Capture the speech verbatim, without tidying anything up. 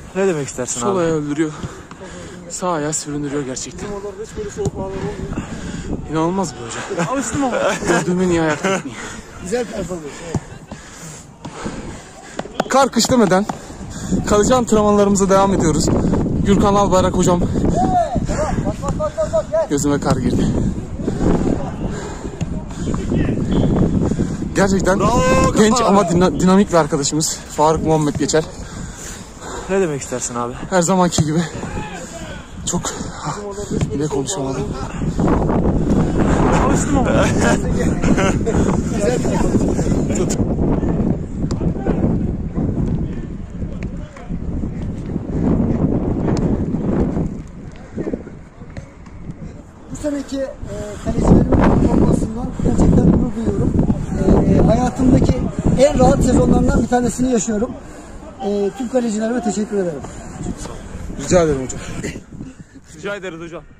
Ne demek istersin Sol abi? ayağı öldürüyor. Sağ ayağı süründürüyor gerçekten. İnanılmaz bir hoca. Alıştım ama. Gördüğüm en iyi ayak tekniği. Güzel performans. Kar kış demeden kalıcı antrenmanlarımıza devam ediyoruz. Gürkan Albayrak hocam. Gözüme kar girdi. Gerçekten Bravo, genç kafa. ama dina- dinamik bir arkadaşımız. Faruk Muhammed Geçer. Ne demek istersin abi? Her zamanki gibi çok yine konuşamadım. Alıştım ama. Güzel performans. Bu seneki e, kalecilerimin performansından gerçekten gurur duyuyorum. E, e, hayatımdaki en rahat sezonlarından bir tanesini yaşıyorum. E, tüm kalecilerime teşekkür ederim. Rica ederim hocam. Rica ederiz hocam.